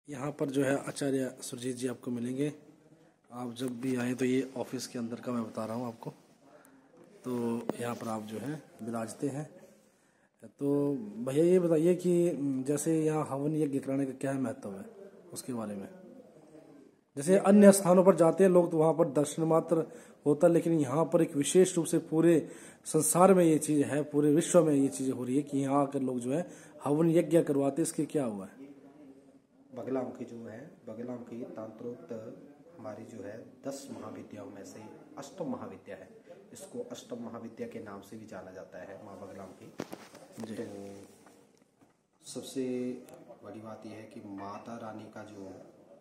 यहाँ पर जो है आचार्य सुरजीत जी आपको मिलेंगे। आप जब भी आए तो ये ऑफिस के अंदर का मैं बता रहा हूँ आपको। तो यहाँ पर आप जो है विराजते हैं। तो भैया ये बताइए कि जैसे यहाँ हवन यज्ञ कराने का क्या महत्व है उसके बारे में। जैसे अन्य स्थानों पर जाते हैं लोग तो वहाँ पर दर्शन मात्र होता है, लेकिन यहाँ पर एक विशेष रूप से पूरे संसार में ये चीज़ है, पूरे विश्व में ये चीज़ हो रही है कि यहाँ आकर लोग जो है हवन यज्ञ करवाते। इसके क्या हुआ है? बगलामुखी जो है, बगलामुखी तांत्रोक्त हमारी जो है 10 महाविद्याओं में से अष्टम महाविद्या है। इसको अष्टम महाविद्या के नाम से भी जाना जाता है, माँ बगलामुखी। तो सबसे बड़ी बात यह है कि माता रानी का जो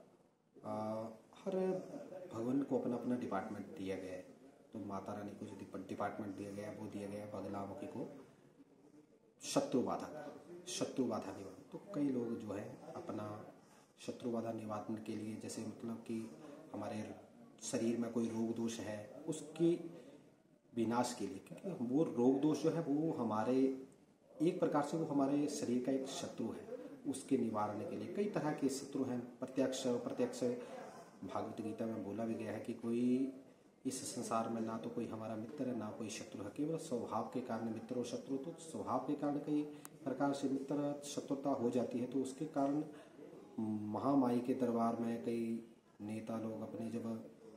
हर भवन को अपना अपना डिपार्टमेंट दिया गया है। तो माता रानी को जो डिपार्टमेंट दिया गया है वो दिया गया है बगलामुखी को शत्रु बाधा निवारण। तो कई लोग जो है अपना शत्रु बाधा निवारण के लिए, जैसे मतलब कि हमारे शरीर में कोई रोग दोष है उसके विनाश के लिए, क्योंकि वो रोग दोष जो है वो हमारे एक प्रकार से वो हमारे शरीर का एक शत्रु है, उसके निवारण के लिए कई तरह के शत्रु हैं। प्रत्यक्ष भागवत गीता में बोला भी गया है कि कोई इस संसार में ना तो कोई हमारा मित्र है ना कोई शत्रु है, केवल स्वभाव के कारण मित्र और शत्रु। तो स्वभाव के कारण कई प्रकार से मित्र शत्रुता हो जाती है। तो उसके कारण महामाई के दरबार में कई नेता लोग अपने जब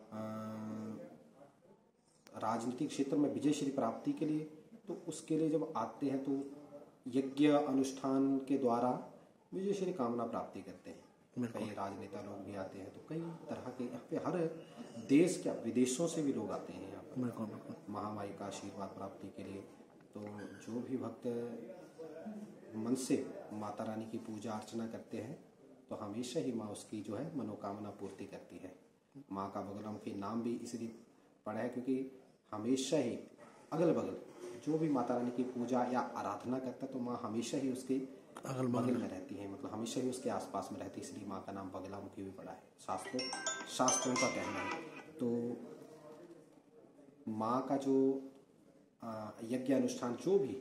राजनीतिक क्षेत्र में विजय श्री प्राप्ति के लिए, तो उसके लिए जब आते हैं तो यज्ञ अनुष्ठान के द्वारा विजय श्री कामना प्राप्ति करते हैं। कई राजनेता लोग भी आते हैं। तो कई तरह के यहाँ पे हर देश के विदेशों से भी लोग आते हैं यहाँ पर महामाई का आशीर्वाद प्राप्ति के लिए। तो जो भी भक्त मन से माता रानी की पूजा अर्चना करते हैं तो हमेशा ही माँ उसकी जो है मनोकामना पूर्ति करती है। माँ का बगलामुखी नाम भी इसलिए पड़ा है क्योंकि हमेशा ही अगल बगल जो भी माता रानी की पूजा या आराधना करता है तो माँ हमेशा ही उसके अगल बगल में रहती है, मतलब हमेशा ही उसके आसपास में रहती है। इसलिए माँ का नाम बगलामुखी भी पड़ा है, शास्त्रों का कहना है। तो माँ का जो यज्ञ अनुष्ठान जो भी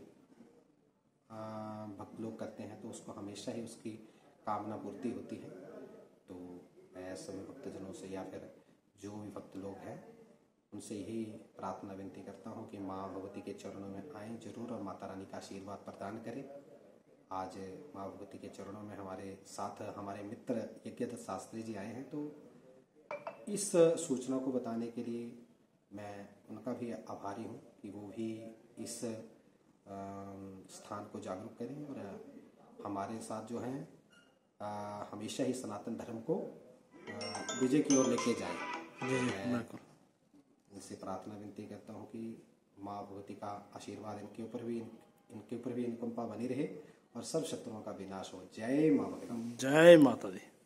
भक्त लोग करते हैं तो उसको हमेशा ही उसकी कामना पूर्ति होती है। तो मैं सभी भक्तजनों से या फिर जो भी भक्त लोग हैं उनसे यही प्रार्थना विनती करता हूँ कि माँ भगवती के चरणों में आएँ जरूर और माता रानी का आशीर्वाद प्रदान करें। आज माँ भगवती के चरणों में हमारे साथ हमारे मित्र यज्ञदत्त शास्त्री जी आए हैं। तो इस सूचना को बताने के लिए मैं उनका भी आभारी हूँ कि वो भी इस स्थान को जागरूक करें और हमारे साथ जो हैं हमेशा ही सनातन धर्म को विजय की ओर लेके जाएं। इनसे प्रार्थना विनती करता हूँ कि माँ भगवती का आशीर्वाद इनके ऊपर भी अनुकंपा बनी रहे और सब शत्रुओं का विनाश हो। जय माँ बगला। जय माता दी।